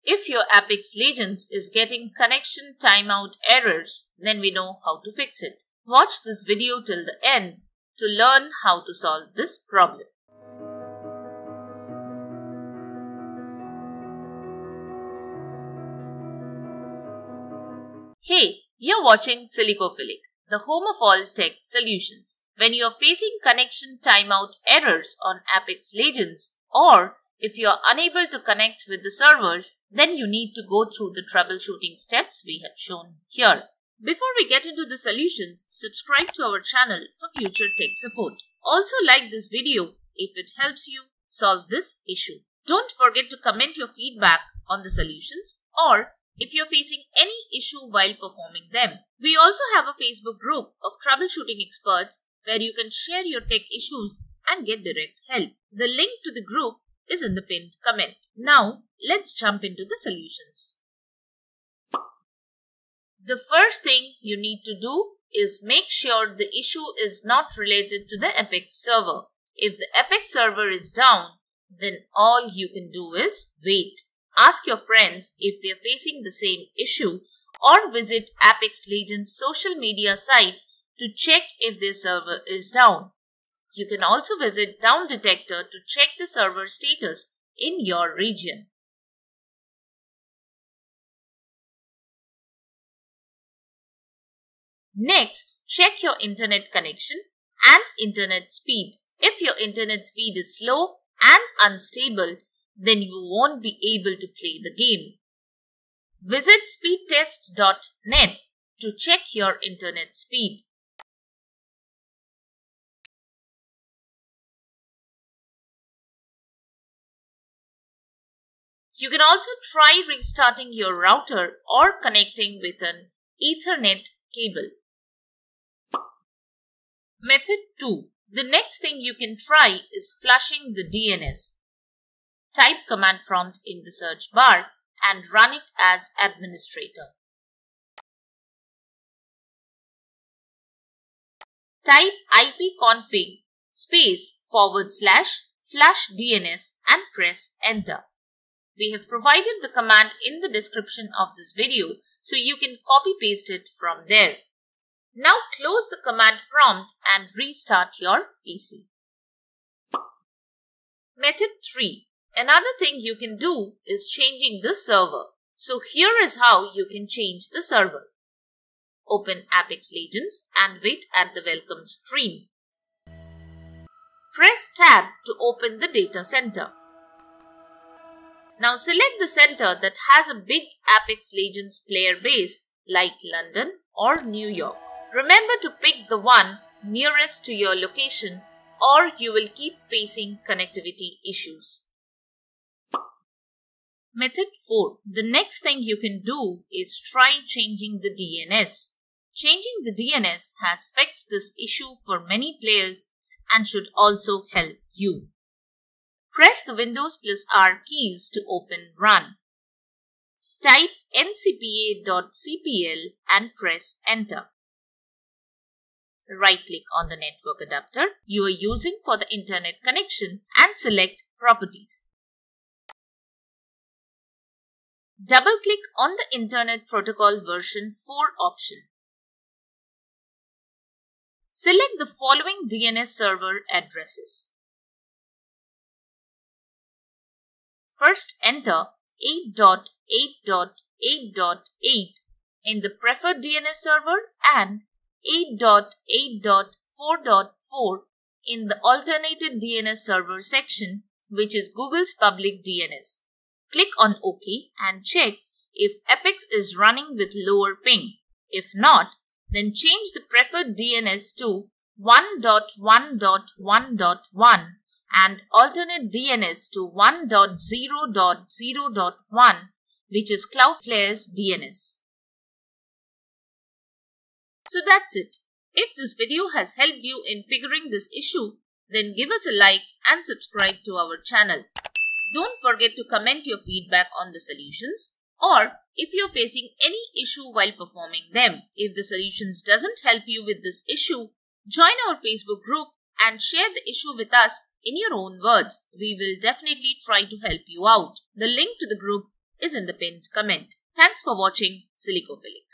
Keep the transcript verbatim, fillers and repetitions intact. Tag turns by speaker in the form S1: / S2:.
S1: If your Apex Legends is getting connection timeout errors, then we know how to fix it. Watch this video till the end to learn how to solve this problem. Hey, you're watching Silicophilic, the home of all tech solutions. When you're facing connection timeout errors on Apex Legends, or if you're unable to connect with the servers, then you need to go through the troubleshooting steps we have shown here. Before we get into the solutions, subscribe to our channel for future tech support. Also like this video if it helps you solve this issue. Don't forget to comment your feedback on the solutions or if you're facing any issue while performing them. We also have a Facebook group of troubleshooting experts where you can share your tech issues and get direct help. The link to the group is in the pinned comment. Now, let's jump into the solutions. The first thing you need to do is make sure the issue is not related to the Apex server. If the Apex server is down, then all you can do is wait. Ask your friends if they are facing the same issue or visit Apex Legends social media site to check if their server is down. You can also visit Down Detector to check the server status in your region. Next, check your internet connection and internet speed. If your internet speed is slow and unstable, then you won't be able to play the game. Visit speedtest dot net to check your internet speed. You can also try restarting your router or connecting with an Ethernet cable. Method two. The next thing you can try is flushing the D N S. Type command prompt in the search bar and run it as administrator. Type ipconfig space forward slash flushdns and press enter. We have provided the command in the description of this video, so you can copy paste it from there. Now close the command prompt and restart your P C. Method three. Another thing you can do is changing the server. So here is how you can change the server. Open Apex Legends and wait at the welcome screen. Press Tab to open the data center. Now select the center that has a big Apex Legends player base like London or New York. Remember to pick the one nearest to your location or you will keep facing connectivity issues. Method four. The next thing you can do is try changing the D N S. Changing the D N S has fixed this issue for many players and should also help you. Press the Windows plus R keys to open Run. Type N C P A dot C P L and press Enter. Right-click on the network adapter you are using for the internet connection and select Properties. Double-click on the Internet Protocol version four option. Select the following D N S server addresses. First, enter eight dot eight dot eight dot eight in the preferred D N S server and eight dot eight dot four dot four in the alternated D N S server section, which is Google's public D N S. Click on OK and check if Apex is running with lower ping. If not, then change the preferred D N S to one dot one dot one dot one and alternate D N S to one dot zero dot zero dot one, which is Cloudflare's D N S. So that's it. If this video has helped you in figuring this issue, then give us a like and subscribe to our channel. Don't forget to comment your feedback on the solutions or if you're facing any issue while performing them. If the solutions doesn't help you with this issue, join our Facebook group and share the issue with us in your own words. We will definitely try to help you out. The link to the group is in the pinned comment. Thanks for watching Silicophilic.